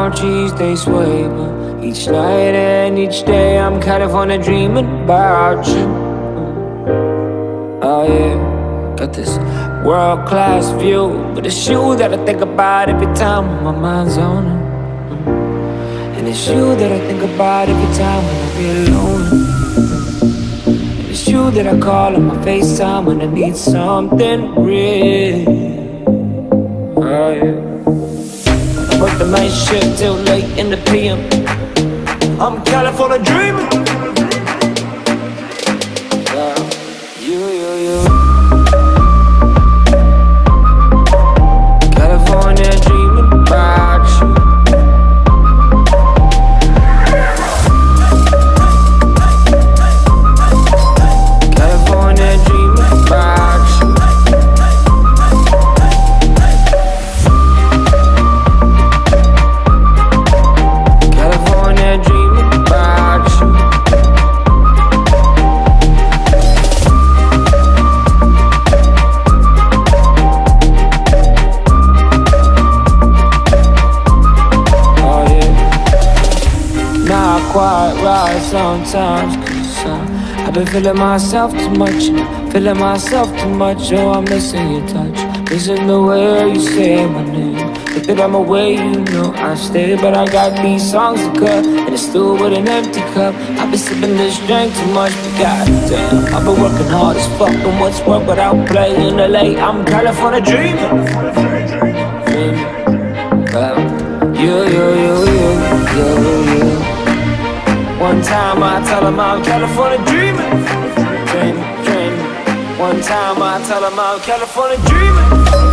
cheese, they sway me. Each night and each day I'm California dreaming about you. Oh yeah, got this world-class view, but it's you that I think about every time my mind's on it. And it's you that I think about every time when I feel alone. And it's you that I call on my FaceTime when I need something real. Oh yeah, I work the night shift till late in the PM. I'm California dreaming. You California dreaming about you. California dreaming about you. California dreaming about you. Oh yeah, not quite right sometimes, 'cause I've been feeling myself too much, feeling myself too much. Oh, I'm missing your touch, missing the way you say my name. If that I'm away, you know I stay, but I got these songs to cut, and it's still with an empty cup. I've been sipping this drink too much, but goddamn, I've been working hard as fuck, and what's work without playing LA? I'm California dreaming. You. One time I tell them I'm California dreaming. One time I tell them I'm California dreaming.